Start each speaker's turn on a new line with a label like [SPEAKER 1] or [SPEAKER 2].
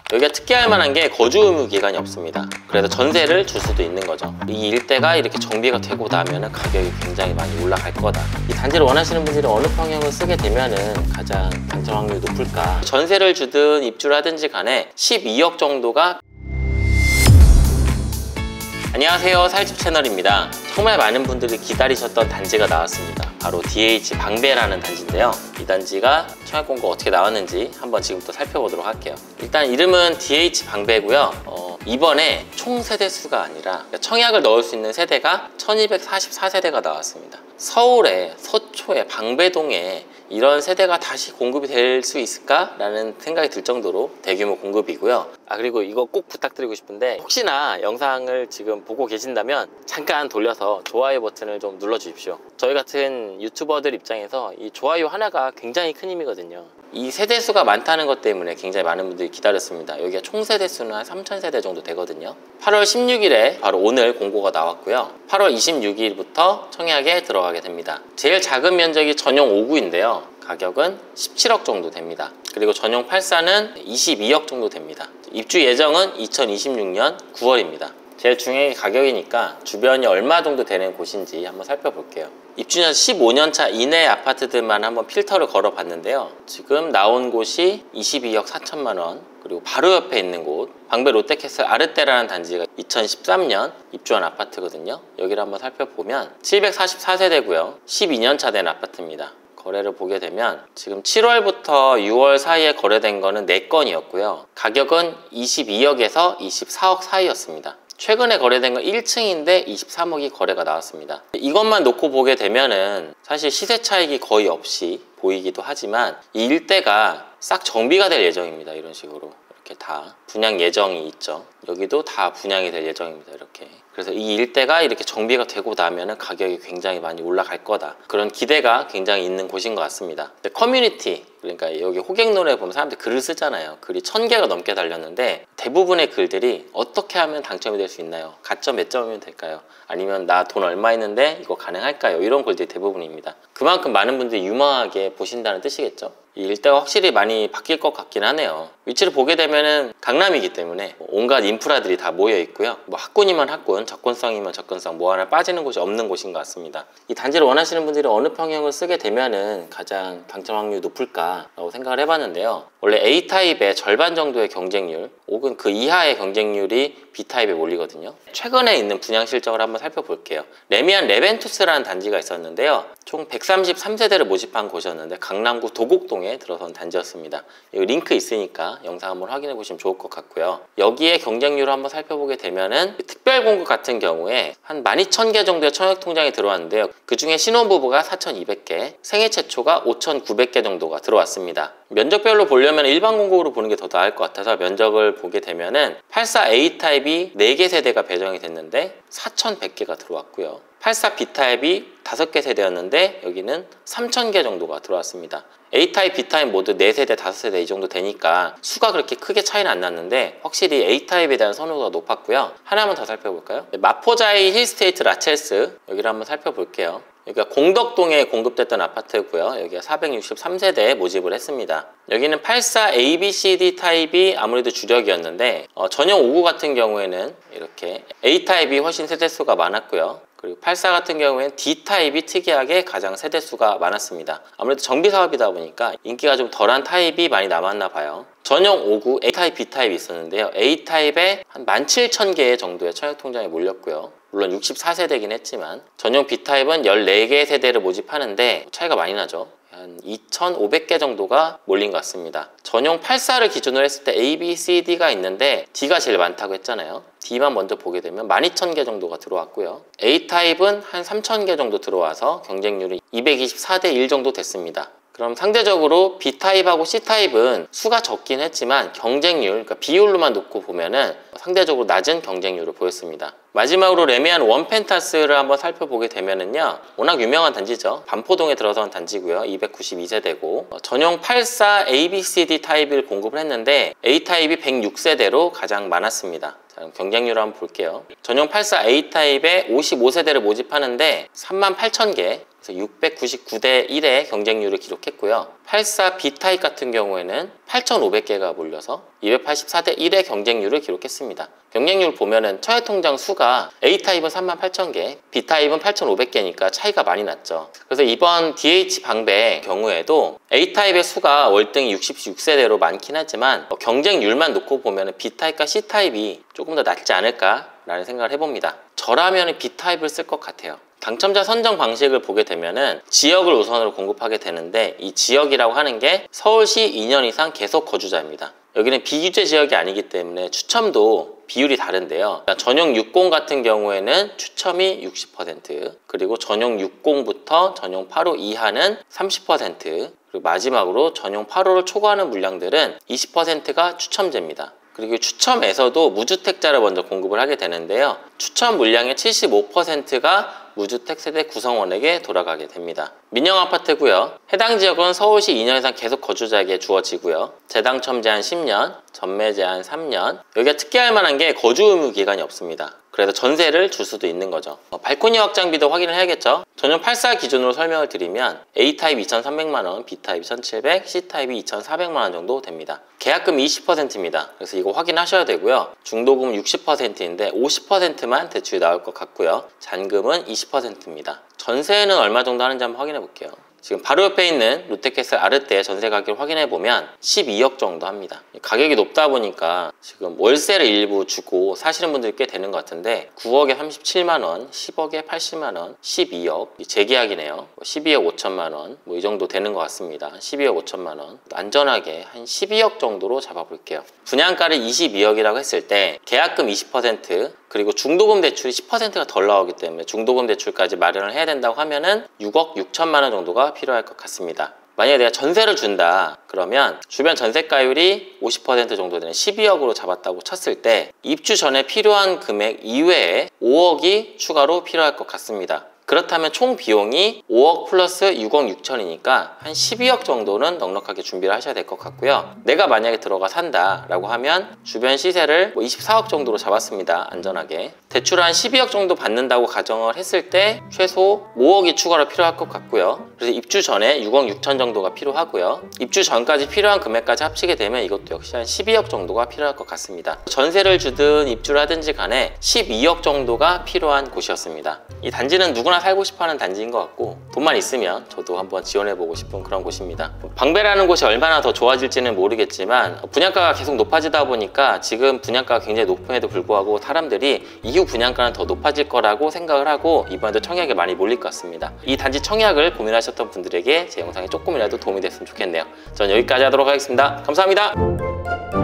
[SPEAKER 1] 여기가 특이할 만한 게 거주 의무 기간이 없습니다. 그래서 전세를 줄 수도 있는 거죠. 이 일대가 이렇게 정비가 되고 나면은 가격이 굉장히 많이 올라갈 거다. 이 단지를 원하시는 분들이 어느 평형을 쓰게 되면은 가장 당첨 확률이 높을까? 전세를 주든 입주를 하든지 간에 12억 정도가. 안녕하세요, 살집 채널입니다. 정말 많은 분들이 기다리셨던 단지가 나왔습니다. 바로 DH 방배라는 단지인데요. 이 단지가 청약 공고 어떻게 나왔는지 한번 지금부터 살펴보도록 할게요. 일단 이름은 DH 방배고요. 이번에 총 세대수가 아니라 청약을 넣을 수 있는 세대가 1244세대가 나왔습니다. 서울의 서초의 방배동에 이런 세대가 다시 공급이 될 수 있을까? 라는 생각이 들 정도로 대규모 공급이고요. 그리고 이거 꼭 부탁드리고 싶은데, 혹시나 영상을 지금 보고 계신다면 잠깐 돌려서 좋아요 버튼을 좀 눌러 주십시오. 저희 같은 유튜버들 입장에서 이 좋아요 하나가 굉장히 큰 힘이거든요. 이 세대수가 많다는 것 때문에 굉장히 많은 분들이 기다렸습니다. 여기가 총 세대수는 한 3000세대 정도 되거든요. 8월 16일에 바로 오늘 공고가 나왔고요. 8월 26일부터 청약에 들어가게 됩니다. 제일 작은 면적이 전용 5구인데요. 가격은 17억 정도 됩니다. 그리고 전용 8사는 22억 정도 됩니다. 입주 예정은 2026년 9월입니다. 제일 중요한 게 가격이니까 주변이 얼마 정도 되는 곳인지 한번 살펴볼게요. 입주년 15년차 이내 아파트들만 한번 필터를 걸어 봤는데요. 지금 나온 곳이 22억 4천만 원, 그리고 바로 옆에 있는 곳 방배 롯데캐슬 아르떼라는 단지가 2013년 입주한 아파트거든요. 여기를 한번 살펴보면 744세대고요 12년차 된 아파트입니다. 거래를 보게 되면 지금 7월부터 6월 사이에 거래된 거는 4건이었고요 가격은 22억에서 24억 사이였습니다. 최근에 거래된 건 1층인데 23억이 거래가 나왔습니다. 이것만 놓고 보게 되면은 사실 시세 차익이 거의 없이 보이기도 하지만 이 일대가 싹 정비가 될 예정입니다. 이런 식으로 이렇게 다 분양 예정이 있죠. 여기도 다 분양이 될 예정입니다. 이렇게. 그래서 이 일대가 이렇게 정비가 되고 나면은 가격이 굉장히 많이 올라갈 거다. 그런 기대가 굉장히 있는 곳인 것 같습니다. 커뮤니티, 그러니까 여기 호객노래에 보면 사람들이 글을 쓰잖아요. 글이 1000개가 넘게 달렸는데 대부분의 글들이 어떻게 하면 당첨이 될 수 있나요? 가점 몇 점이면 될까요? 아니면 나 돈 얼마 있는데 이거 가능할까요? 이런 글들이 대부분입니다. 그만큼 많은 분들이 유망하게 보신다는 뜻이겠죠. 이 일대가 확실히 많이 바뀔 것 같긴 하네요. 위치를 보게 되면은 강남이기 때문에 온갖 인프라들이 다 모여 있고요. 학군이면 학군, 접근성이면 접근성, 뭐 하나 빠지는 곳이 없는 곳인 것 같습니다. 이 단지를 원하시는 분들이 어느 평형을 쓰게 되면은 가장 당첨 확률이 높을까라고 생각을 해봤는데요. 원래 A타입의 절반 정도의 경쟁률 혹은 그 이하의 경쟁률이 B타입에 몰리거든요. 최근에 있는 분양 실적을 한번 살펴볼게요. 레미안 레벤투스라는 단지가 있었는데요. 총 133세대를 모집한 곳이었는데 강남구 도곡동에 들어선 단지였습니다. 여기 링크 있으니까 영상 한번 확인해 보시면 좋을 것 같고요. 여기에 경쟁률을 한번 살펴보게 되면은 특별 공급 같은 경우에 한 12,000개 정도의 청약 통장이 들어왔는데요. 그 중에 신혼부부가 4,200개, 생애 최초가 5,900개 정도가 들어왔습니다. 면적별로 보려면 일반 공급으로 보는 게 더 나을 것 같아서 면적을 보게 되면은 84A타입이 4개 세대가 배정이 됐는데 4,100개가 들어왔고요. 84B타입이 5개 세대였는데 여기는 3,000개 정도가 들어왔습니다. A타입, B타입 모두 4세대, 5세대 이 정도 되니까 수가 그렇게 크게 차이는 안 났는데 확실히 A타입에 대한 선호도가 높았고요. 하나만 더 살펴볼까요? 마포자이 힐스테이트 라첼스, 여기를 한번 살펴볼게요. 여기가 공덕동에 공급됐던 아파트고요. 여기가 463세대 모집을 했습니다. 여기는 84 ABCD 타입이 아무래도 주력이었는데 전용 5구 같은 경우에는 이렇게 A타입이 훨씬 세대수가 많았고요. 그리고 84 같은 경우에는 D타입이 특이하게 가장 세대수가 많았습니다. 아무래도 정비사업이다 보니까 인기가 좀 덜한 타입이 많이 남았나 봐요. 전용 5구 A타입, B타입이 있었는데요. A타입에 한 17,000개 정도의 청약통장이 몰렸고요. 물론 64세대긴 했지만 전용 B타입은 14개 세대를 모집하는데 차이가 많이 나죠. 한 2,500개 정도가 몰린 것 같습니다. 전용 84를 기준으로 했을 때 A, B, C, D가 있는데 D가 제일 많다고 했잖아요. D만 먼저 보게 되면 12,000개 정도가 들어왔고요. A타입은 한 3,000개 정도 들어와서 경쟁률이 224대 1 정도 됐습니다. 그럼 상대적으로 B타입하고 C타입은 수가 적긴 했지만 경쟁률, 그러니까 비율로만 놓고 보면은 상대적으로 낮은 경쟁률을 보였습니다. 마지막으로 레미안 원펜타스를 한번 살펴보게 되면은요, 워낙 유명한 단지죠. 반포동에 들어선 단지고요. 292세대고 전용 84 ABCD 타입을 공급을 했는데 A타입이 106세대로 가장 많았습니다. 자, 경쟁률을 한번 볼게요. 전용 84 A타입에 55세대를 모집하는데 38,000개, 그래서 699대 1의 경쟁률을 기록했고요. 84 B타입 같은 경우에는 8,500개가 몰려서 284대 1의 경쟁률을 기록했습니다. 경쟁률 보면은 처해통장 수가 A타입은 38,000개, B타입은 8,500개니까 차이가 많이 났죠. 그래서 이번 DH 방배 경우에도 A타입의 수가 월등히 66세대로 많긴 하지만 경쟁률만 놓고 보면은 B타입과 C타입이 조금 더 낫지 않을까라는 생각을 해봅니다. 저라면 B타입을 쓸 것 같아요. 당첨자 선정 방식을 보게 되면은 지역을 우선으로 공급하게 되는데, 이 지역이라고 하는 게 서울시 2년 이상 계속 거주자입니다. 여기는 비규제 지역이 아니기 때문에 추첨도 비율이 다른데요. 전용 60 같은 경우에는 추첨이 60%, 그리고 전용 60부터 전용 85 이하는 30%, 그리고 마지막으로 전용 85를 초과하는 물량들은 20%가 추첨제입니다. 그리고 추첨에서도 무주택자를 먼저 공급을 하게 되는데요. 추첨 물량의 75%가 무주택 세대 구성원에게 돌아가게 됩니다. 민영아파트고요. 해당 지역은 서울시 2년 이상 계속 거주자에게 주어지고요. 재당첨 제한 10년, 전매 제한 3년. 여기가 특이할 만한 게 거주 의무 기간이 없습니다. 그래서 전세를 줄 수도 있는 거죠. 발코니 확장비도 확인을 해야겠죠. 전용 84 기준으로 설명을 드리면 A타입 2,300만원, B타입 1,700, C타입이 2,400만원 정도 됩니다. 계약금 20%입니다. 그래서 이거 확인하셔야 되고요. 중도금 60%인데 50%만 대출이 나올 것 같고요. 잔금은 20%입니다. 전세는 얼마 정도 하는지 한번 확인해 볼게요. 지금 바로 옆에 있는 롯데캐슬 아르떼 전세 가격을 확인해 보면 12억 정도 합니다. 가격이 높다 보니까 지금 월세를 일부 주고 사시는 분들이 꽤 되는 것 같은데, 9억에 37만원, 10억에 80만원, 12억 재계약이네요. 12억 5천만원 이 정도 되는 것 같습니다. 12억 5천만원 안전하게 한 12억 정도로 잡아볼게요. 분양가를 22억이라고 했을 때 계약금 20%, 그리고 중도금 대출이 10%가 덜 나오기 때문에 중도금 대출까지 마련을 해야 된다고 하면은 6억 6천만 원 정도가 필요할 것 같습니다. 만약에 내가 전세를 준다 그러면 주변 전세가율이 50% 정도 되는 12억으로 잡았다고 쳤을 때 입주 전에 필요한 금액 이외에 5억이 추가로 필요할 것 같습니다. 그렇다면 총 비용이 5억 플러스 6억 6천이니까 한 12억 정도는 넉넉하게 준비를 하셔야 될 것 같고요. 내가 만약에 들어가 산다라고 하면 주변 시세를 24억 정도로 잡았습니다. 안전하게. 대출을 한 12억 정도 받는다고 가정을 했을 때 최소 5억이 추가로 필요할 것 같고요. 그래서 입주 전에 6억 6천 정도가 필요하고요. 입주 전까지 필요한 금액까지 합치게 되면 이것도 역시 한 12억 정도가 필요할 것 같습니다. 전세를 주든 입주를 하든지 간에 12억 정도가 필요한 곳이었습니다. 이 단지는 누구나 살고 싶어하는 단지인 것 같고, 돈만 있으면 저도 한번 지원해보고 싶은 그런 곳입니다. 방배라는 곳이 얼마나 더 좋아질지는 모르겠지만 분양가가 계속 높아지다 보니까 지금 분양가가 굉장히 높음에도 불구하고 사람들이 이후 분양가는 더 높아질 거라고 생각을 하고 이번에도 청약에 많이 몰릴 것 같습니다. 이 단지 청약을 고민하셨던 분들에게 제 영상이 조금이라도 도움이 됐으면 좋겠네요. 전 여기까지 하도록 하겠습니다. 감사합니다.